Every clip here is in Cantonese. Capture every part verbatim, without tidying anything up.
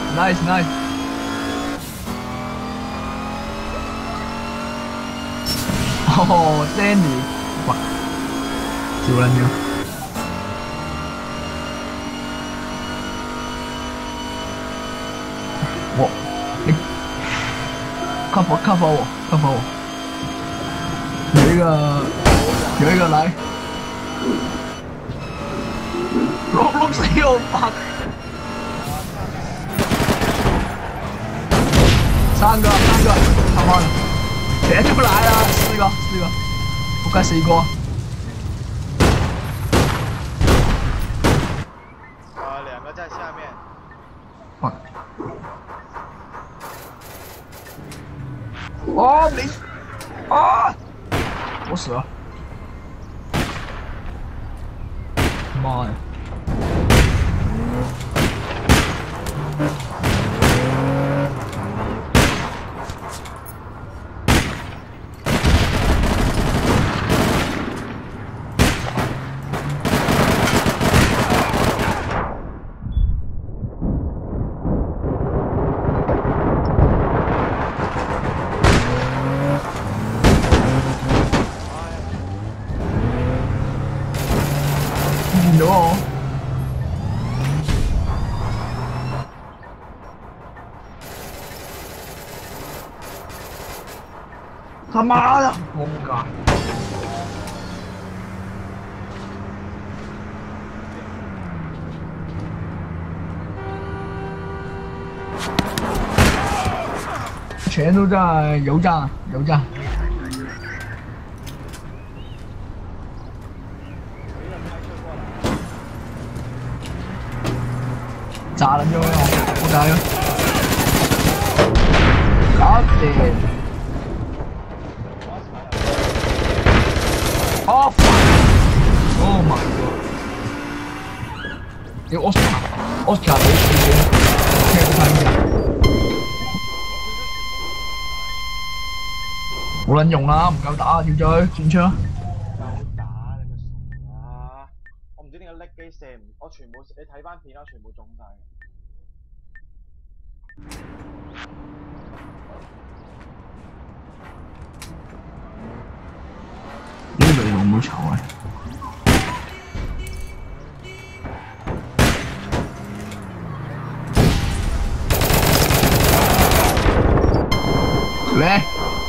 nice nice。哦 ，Danny， 哇，少撚咗。我，你 cover cover 我 cover 我，有一个有一个来，碌碌死我fuck。 三个，三个，他妈的，全都来了，四个，四个，不该死一个。 呃，两个在下面。 哇！哦，没，啊！我死了！妈呀！ No！ 他妈的，我不敢。全都在油站，油站。 炸撚咗佢，我炸咗，搞掂。哦 ，fuck！Oh my god！你 Oscar，Oscar 你你你聽到睇咩啊？冇撚用啦，唔夠打，要再轉槍。 唔知點解叻機射唔，我全部你睇翻片啦，全部中晒。 呢個你老母醜啊！嚟，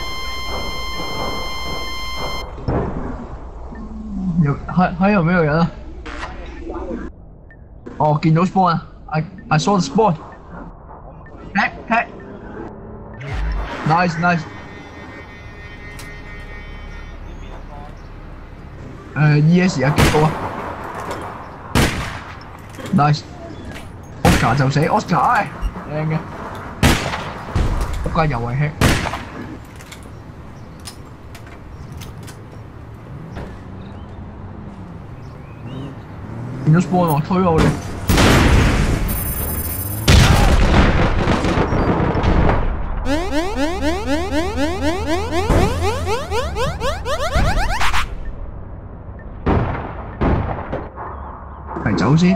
有還還有沒有人啊？ 哦，見到 spawn 啊 ！I I saw the spawn。hack hack。nice nice。誒 E S 啊，幾高啊 ？nice。Oscar 就死 ，Oscar 唉，靚嘅。仆街又係 hack。見到 spawn 喎，推我哋。 係走先。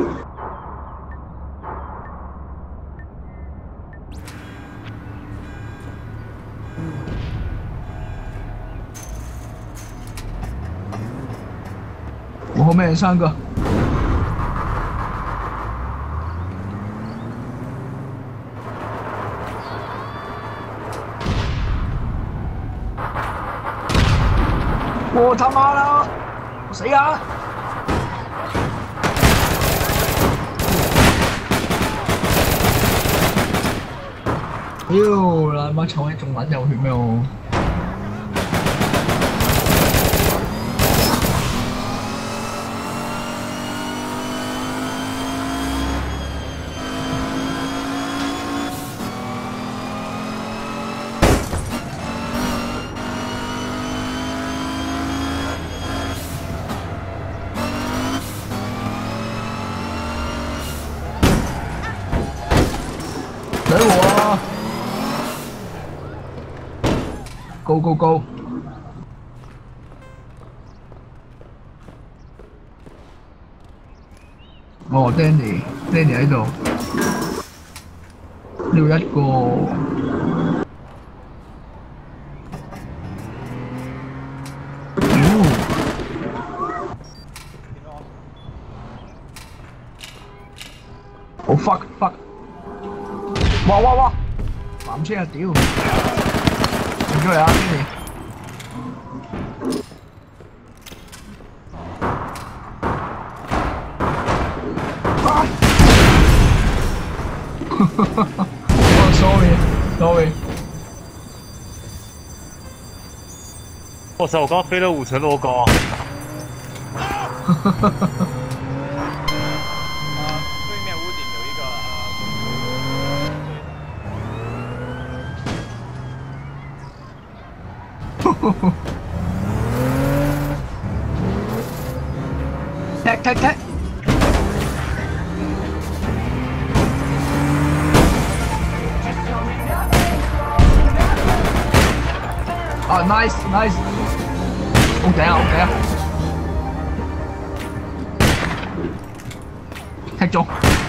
我後面有三個。我他媽啦！我死啊！ 屌，你媽臭閪仲撚有血咩我？等我啊 ！Go go go！ 哦 ，Danny，Danny 喺度。 了一個。屌！我 fuck fuck！哇哇哇！纜車啊屌！停咗嚟啊 ，Kenny！啊！哦 ，sorry sorry。 哇塞！我刚飞了五层楼高。 踢踢踢！啊 ，nice nice， 好頂啊好頂啊！踢中，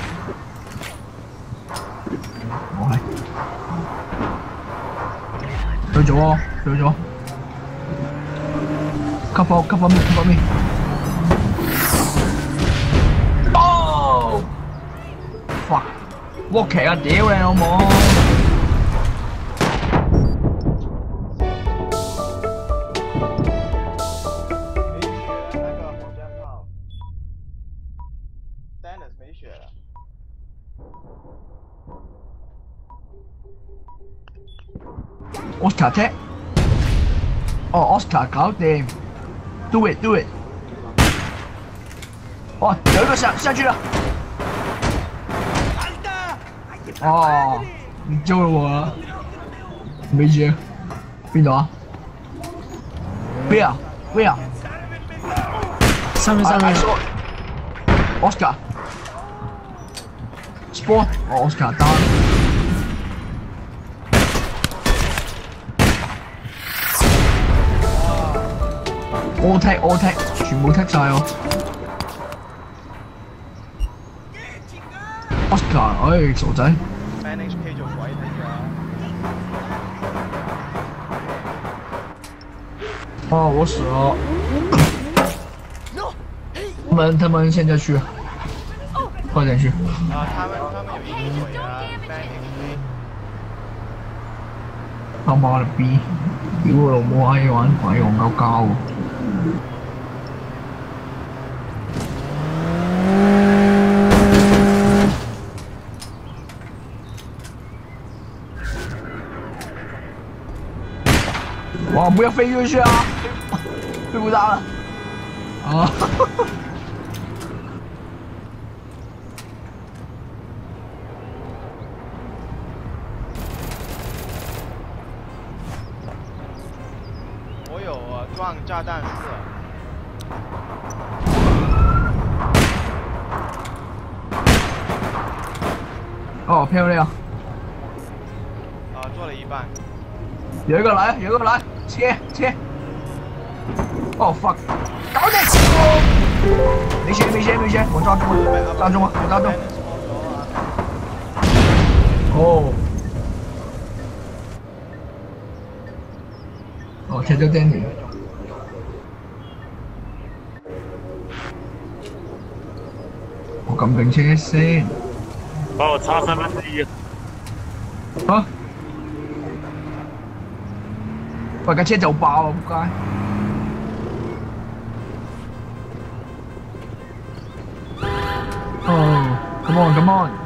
我係去咗喎，去咗。cover cover me cover me。哦 ！fuck！ 沃奇啊！屌你老母！ 没血了。 Oscar 踢，哦 Oscar 搞掂 ，do it do it。哦，有一个下下去了。哦，你救了我了，没接，边度啊？边啊？边啊？ 上面上面 ，Oscar。Spawn，哦 Oscar 單。我踢我踢，全部踢晒我。Oscar， 唉，傻仔。 Man H K 做鬼睇㗎。 哦，我死了。他们他们现在去，快点去。 啊，他们他们有一个鬼啊 ，Man H K。 他媽的逼！屌我老母閪玩鬼戇鳩鳩。哇！不要飞进去啊！飞不大了。啊！ 我有啊，撞炸弹四。 哦，漂亮。 啊，做了一半。 有一个来，有一个来，切切。哦 fuck！ 搞定！没血没血没血，我抓中了，抓中了，我抓中。哦。哦，踢咗 Danny。我撳定車先。 把我差三分之一。 啊！喂，架車就爆啊！仆街！哦 ，come on come on！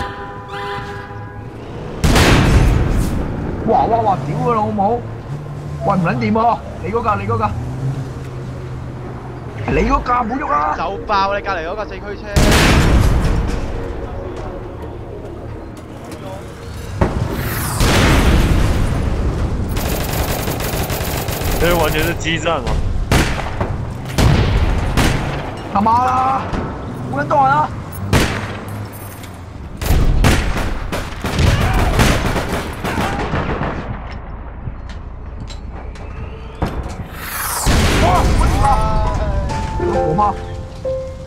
哇哇哇！屌佢老母！喂，唔撚掂喎！你嗰架，你嗰架，你嗰架唔好喐啊！ 就爆你隔離嗰架四驅車。 这完全是激战嘛！ 他妈的，无人动人啊！哇！我操！有个火炮，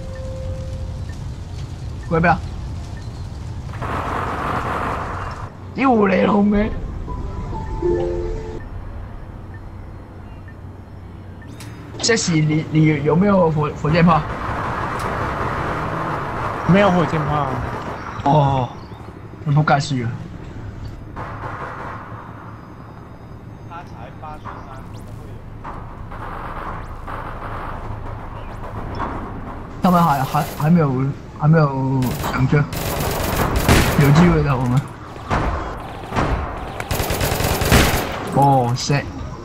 過嚟邊啊？ 屌你老味！这时你你有没有火火箭炮？ 没有火箭炮。 哦，那不该死了。 他才八十三，怎么会有？ 他们还还还没有还没有两个，有机会的我们。哦 ，shit！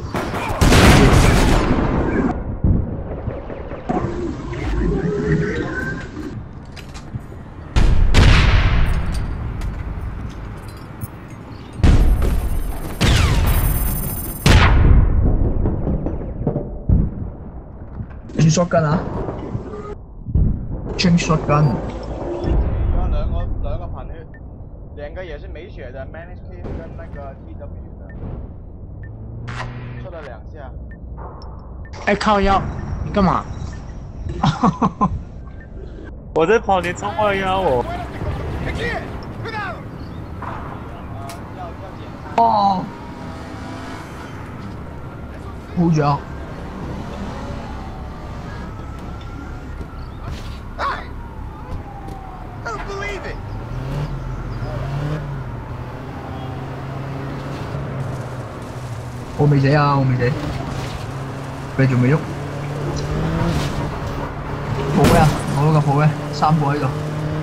你 shotgun 啊 ，chain shotgun。 有两个两个喷血，两个也是没血的 ，manage K 跟那个 T W 的，出了两下。 哎靠腰，你干嘛？ 我在跑，你冲过来压我。 呃，要要检查。 哦，好着。 我未死啊！我未死，繼續未喐。抱嘅啊！我嗰個抱嘅，三個喺度。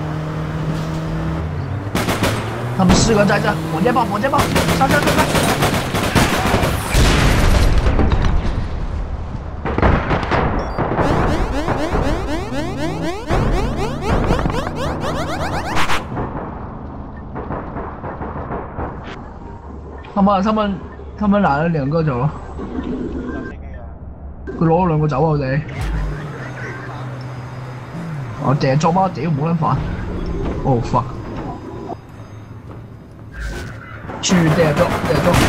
他們四個在這，火箭炮，火箭炮，上上上上！他們他們。 他們拿了兩個走了，佢攞咗兩個走啊！我哋，我掟捉貓屌冇撚煩，哦 fuck， 去掟捉掟捉，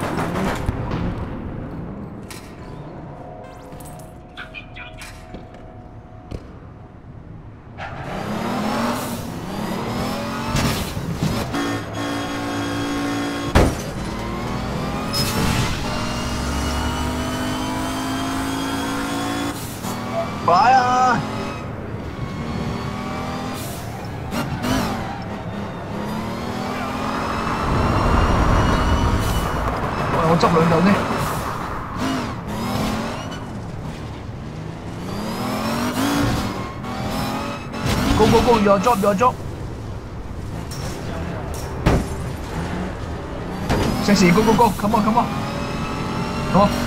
快啊！喂，我執兩嚿先。Go go go! Your job, your job. Sexy, go go go! Come on, come on. Come on.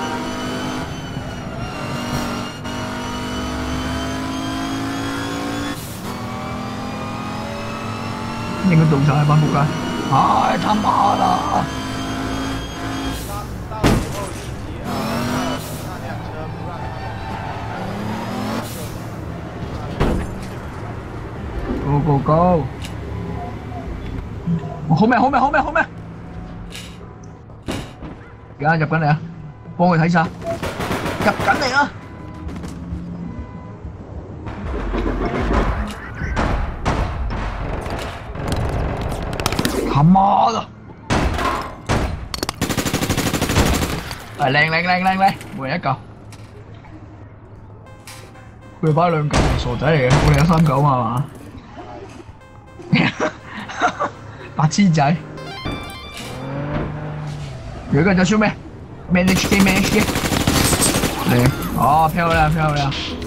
應該到晒班仆街，唉他媽啦！ 到到时候立即呃那那辆车不让他们。 Go go go！ 我好咩好咩好咩好咩！而家入緊嚟啊！幫佢睇晒，入緊嚟啊！ 他媽的！係靚靚靚靚靚，每人一嚿。佢擺兩嚿，傻仔嚟嘅，我哋有三嚿嘛係嘛？白痴仔！有一個叫做咩 ？Manage K Manage K。嚟，哦，漂亮漂亮。